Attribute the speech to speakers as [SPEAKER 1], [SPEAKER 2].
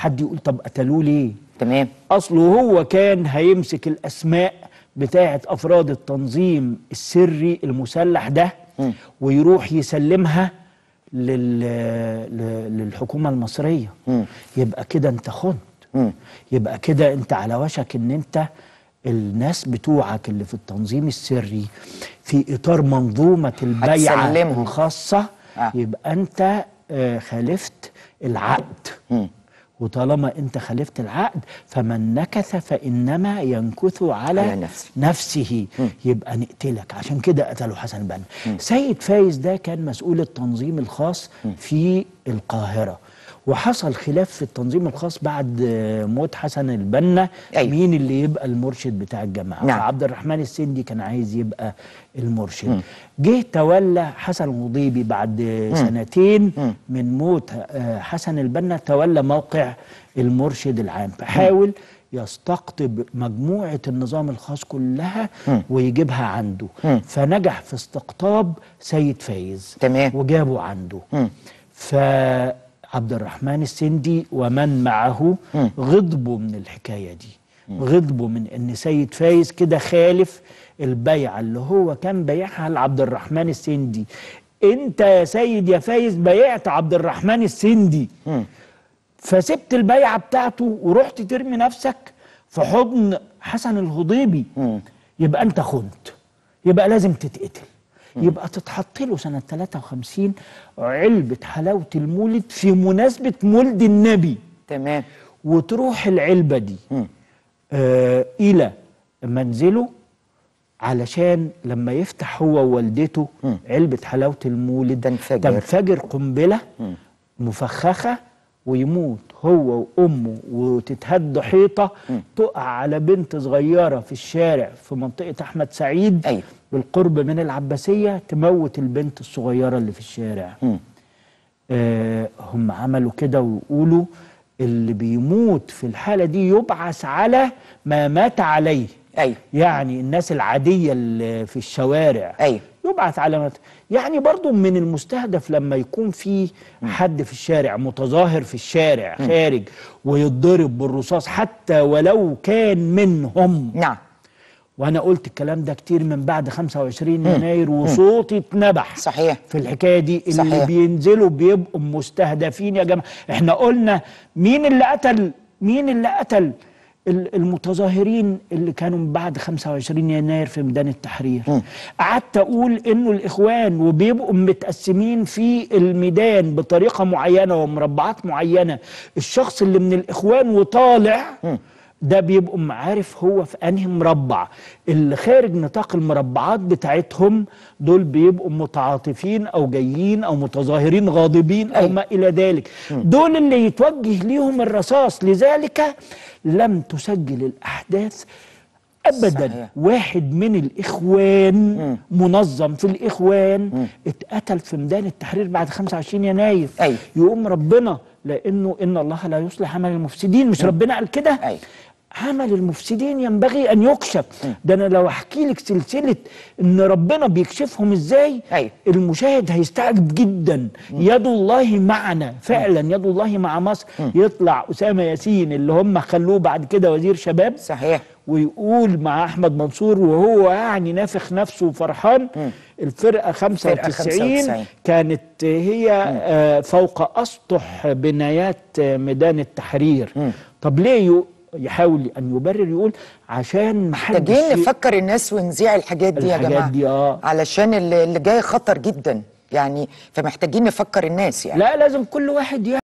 [SPEAKER 1] حد يقول طب قتلوه ليه؟
[SPEAKER 2] تمام.
[SPEAKER 1] اصله هو كان هيمسك الاسماء بتاعه افراد التنظيم السري المسلح ده ويروح يسلمها للحكومه المصريه. يبقى كده انت خنت. يبقى كده انت على وشك ان انت الناس بتوعك اللي في التنظيم السري في اطار منظومه البيعه الخاصه. يبقى انت خالفت العقد. وطالما انت خالفت العقد فمن نكث فانما ينكث على نفسه. يبقى نقتلك. عشان كده قتلوا حسن البنا. سيد فايز ده كان مسؤول التنظيم الخاص في القاهرة، وحصل خلاف في التنظيم الخاص بعد موت حسن البنا. مين اللي يبقى المرشد بتاع الجماعة؟ فعبد الرحمن السندي كان عايز يبقى المرشد. جه تولى حسن الهضيبي بعد سنتين من موت حسن البنا، تولى موقع المرشد العام، فحاول يستقطب مجموعة النظام الخاص كلها ويجيبها عنده. فنجح في استقطاب سيد فايز.
[SPEAKER 2] تمام.
[SPEAKER 1] وجابه عنده. فعبد الرحمن السندي ومن معه غضبوا من الحكاية دي. غضبوا من ان سيد فايز كده خالف البيعة اللي هو كان بيعها لعبد الرحمن السندي. انت يا سيد يا فايز بيعت عبد الرحمن السندي، فسبت البيعة بتاعته ورحت ترمي نفسك في حضن حسن الهضيبي. يبقى انت خنت، يبقى لازم تتقتل. يبقى تتحط له سنة 53 علبة حلاوة المولد في مناسبة مولد النبي.
[SPEAKER 2] تمام.
[SPEAKER 1] وتروح العلبة دي إلى منزله علشان لما يفتح هو ووالدته علبة حلاوة المولد تنفجر قنبلة مفخخة ويموت هو وأمه، وتتهد حيطة تقع على بنت صغيرة في الشارع في منطقة أحمد سعيد بالقرب من العباسية، تموت البنت الصغيرة اللي في الشارع. هم عملوا كده ويقولوا اللي بيموت في الحالة دي يبعث على ما مات عليه. يعني الناس العادية اللي في الشوارع يبعث على ما يعني برضو من المستهدف لما يكون في حد في الشارع متظاهر في الشارع خارج ويتضرب بالرصاص حتى ولو كان منهم.
[SPEAKER 2] نعم.
[SPEAKER 1] وانا قلت الكلام ده كتير من بعد 25 يناير وصوتي اتنبح.
[SPEAKER 2] صحيح.
[SPEAKER 1] في الحكايه دي اللي
[SPEAKER 2] صحيح.
[SPEAKER 1] بينزلوا بيبقوا مستهدفين يا جماعه. احنا قلنا مين اللي قتل المتظاهرين اللي كانوا من بعد 25 يناير في ميدان التحرير. قعدت اقول انه الاخوان وبيبقوا متقسمين في الميدان بطريقه معينه ومربعات معينه. الشخص اللي من الاخوان وطالع ده بيبقوا عارف هو في انهي مربع. اللي خارج نطاق المربعات بتاعتهم دول بيبقوا متعاطفين او جايين او متظاهرين غاضبين او ما الى ذلك. دول اللي يتوجه ليهم الرصاص. لذلك لم تسجل الاحداث ابدا. صحيح. واحد من الاخوان منظم في الاخوان اتقتل في ميدان التحرير بعد 25 يناير. يقوم ربنا لانه ان الله لا يصلح عمل المفسدين. مش ربنا قال كده؟ عمل المفسدين ينبغي ان يكشف. ده انا لو احكي لك سلسله ان ربنا بيكشفهم ازاي المشاهد هيستعجب جدا. يد الله معنا فعلا. يد الله مع مصر. يطلع اسامه ياسين اللي هم خلوه بعد كده وزير شباب.
[SPEAKER 2] صحيح.
[SPEAKER 1] ويقول مع احمد منصور وهو يعني نافخ نفسه وفرحان الفرقه 95 كانت هي فوق اسطح بنايات ميدان التحرير. طب ليه يحاول ان يبرر؟ يقول عشان
[SPEAKER 2] محتاجين نفكر الناس ونذيع الحاجات دي يا جماعه
[SPEAKER 1] دي
[SPEAKER 2] علشان اللي جاي خطر جدا يعني، فمحتاجين نفكر الناس يعني.
[SPEAKER 1] لا لازم كل واحد